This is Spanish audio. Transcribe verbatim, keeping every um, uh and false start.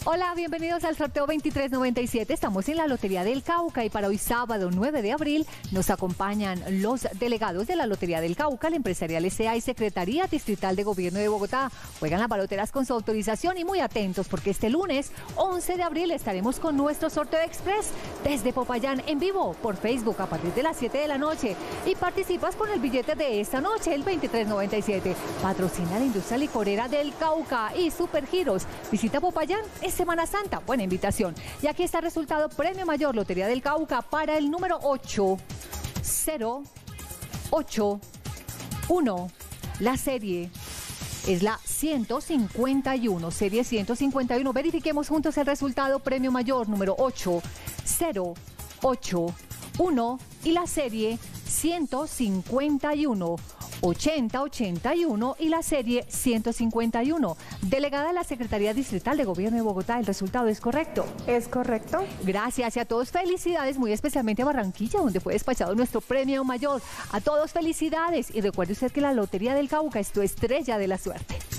Hola, bienvenidos al sorteo veintitrés noventa y siete. Estamos en la Lotería del Cauca y para hoy sábado nueve de abril nos acompañan los delegados de la Lotería del Cauca, la Empresarial S A y Secretaría Distrital de Gobierno de Bogotá. Juegan las baloteras con su autorización y muy atentos porque este lunes once de abril estaremos con nuestro sorteo express desde Popayán en vivo por Facebook a partir de las siete de la noche y participas con el billete de esta noche, el veintitrés noventa y siete. Patrocina la industria licorera del Cauca y Supergiros. Visita Popayán, es Semana Santa, buena invitación. Y aquí está el resultado: Premio Mayor Lotería del Cauca para el número ocho cero ocho uno. La serie es la ciento cincuenta y uno, serie ciento cincuenta y uno. Verifiquemos juntos el resultado: Premio Mayor número ocho cero ocho uno y la serie ciento cincuenta y uno. ochenta ochenta y uno y la serie ciento cincuenta y uno. Delegada de la Secretaría Distrital de Gobierno de Bogotá, ¿el resultado es correcto? Es correcto. Gracias y a todos felicidades, muy especialmente a Barranquilla, donde fue despachado nuestro premio mayor. A todos felicidades y recuerde usted que la Lotería del Cauca es tu estrella de la suerte.